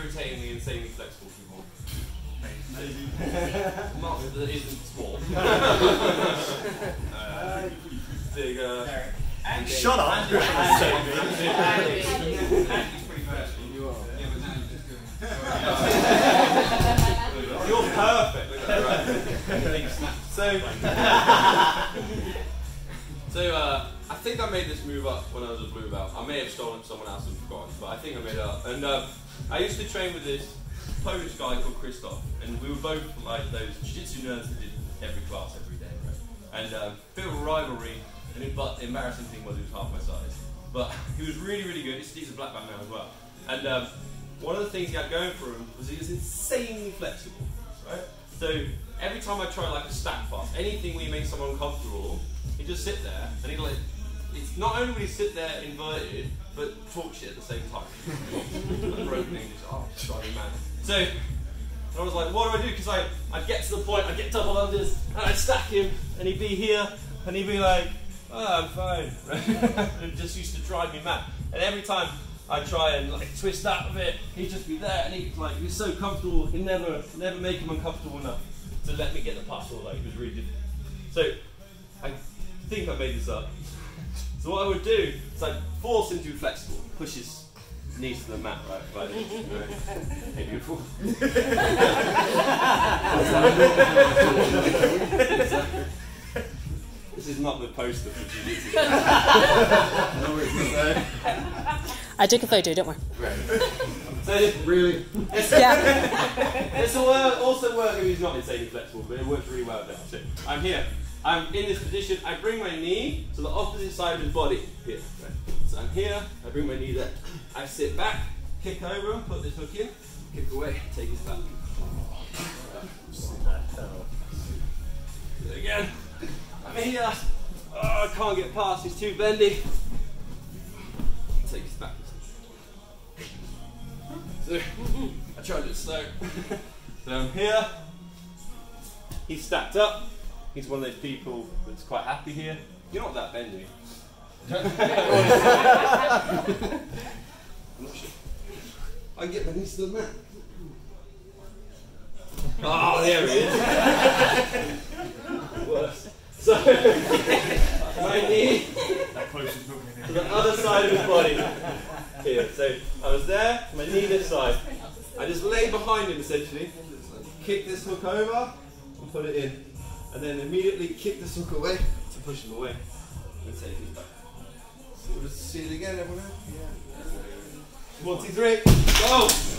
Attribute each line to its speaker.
Speaker 1: irritatingly insanely flexible people. Maybe. Not that isn't small. Big.
Speaker 2: Shut up!
Speaker 1: You're perfect. So I think I made this move up when I was a blue belt. I may have stolen someone else and forgotten, but I think I made it up. And I used to train with this Polish guy called Krzysztof, and we were both like those jiu-jitsu nerds that did every class every day, right? And a bit of a rivalry, but the embarrassing thing was he was half my size. But he was really, really good. He's a black belt now as well. And one of the things he had going for him was he was insanely flexible, right? So every time I try like a stack pass, anything where you make someone uncomfortable, he'd just sit there and he'd like, it's not only would he sit there inverted, but talk shit at the same time. Broken English, oh, sorry man. So I was like, what do I do? Because I'd get to the point, I'd get double unders, and I'd stack him, and he'd be here, and he'd be like, oh, I'm fine. And it just used to drive me mad. And every time I'd try and like twist out of it, he'd just be there, and he was so comfortable, he'd never make him uncomfortable enough to let me get the pass, or like it was really difficult. So I think I made this up. So what I would do is I'd force him to be flexible, push his knees to the mat, right? Like this. Hey, beautiful. This is not the poster for jiu-jitsu.
Speaker 3: I took a photo, don't worry.
Speaker 1: So really?
Speaker 3: Yeah.
Speaker 1: This will also work if he's not insanely flexible, but it works really well there. So I'm here. I'm in this position. I bring my knee to the opposite side of his body. Here. Right. So I'm here. I bring my knee there. I sit back, kick over, put this hook in, kick away, take his back. Do it again. I'm here. Oh, I can't get past. He's too bendy. Take his back. So I tried it slow. So I'm here. He's stacked up. He's one of those people that's quite happy here. You're not that bendy. I'm not sure. I can get my knees to the mat. Oh, there he is. Worse. So my knee to the other side of his body. Here. So I was there, my knee this side. I just lay behind him essentially, kick this hook over and put it in. And then immediately kick this hook away to push him away and take his back. So we'll just see it again, everyone. Yeah. 1, 2, 3, go!